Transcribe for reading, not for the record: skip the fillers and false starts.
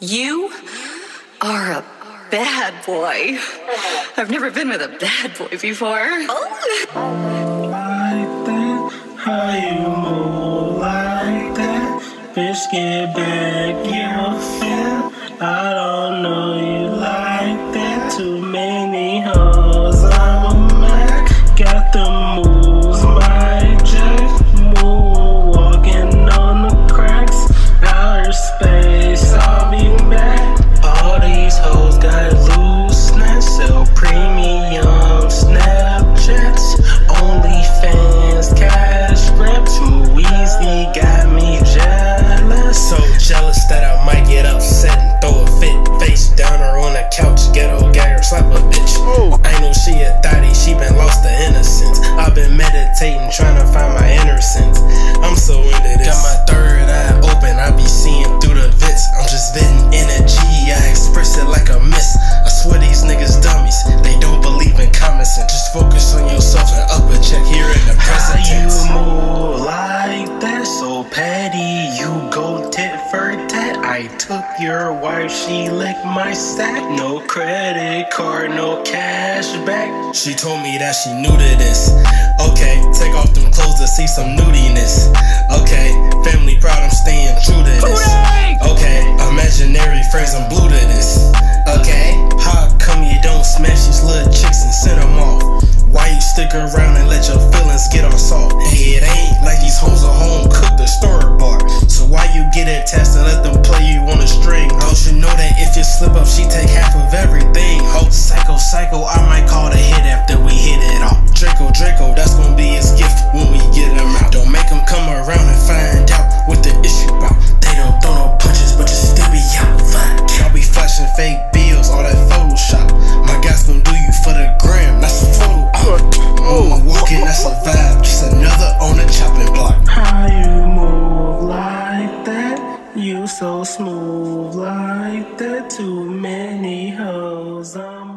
You are a bad boy. I've never been with a bad boy before. Oh. Like that, how you move like that? Bitch, get back, you feel? I don't know you like that. Too many hoes, I'm a Mac. Got the moves, my jack. Moonwalkin on the cracks. Outer space, I'll be back. All these hoes got looseness. Sell premium Snapchats. OnlyFans, cash grabs. Too easy, got me jealous. So jealous that I might get upset and throw a fit. Face down or on the couch, ghetto gagger, slap a bitch. I know she a thotty, she been lost to innocence. I've been meditating, trying to find my innocence. I'm so into this. Got my third eye open, I be seeing through the vents. I'm just venting energy, I express it like a miss. I swear these niggas dummies, they don't believe in common sense. Just focus on yourself and up a check here in the present tense. How you move like that, so petty, you go tit for tat. I took your wife, she licked my sack. No credit card, no cash back. She told me that she new to this. Okay, take off them clothes to see some nudiness. Okay, family proud, I'm staying true to this. Okay, imaginary friends, I'm blue to this. Okay, how come you don't smash these little chicks and send them off? Why you stick around and let your feelings get all soft? Hey, it ain't like these hoes are home cooked or store-bought. So why you get attached and let them play you on a string? Don't you know that if you slip up, she take half of everything? Ho, psycho, I might call the hit after we hit it off. Draco, that's gonna be his gift when we get him out. Don't make him come around and find out what the issue about. They don't throw no punches, but you still be out. Fuck, I'll be flashing fake bills, all that Photoshop. My guys gon' do you for the gram, that's a photo op. Moonwalkin, that's a vibe, just another on the chopping block. How you move like that? You so smooth like that. Too many hoes,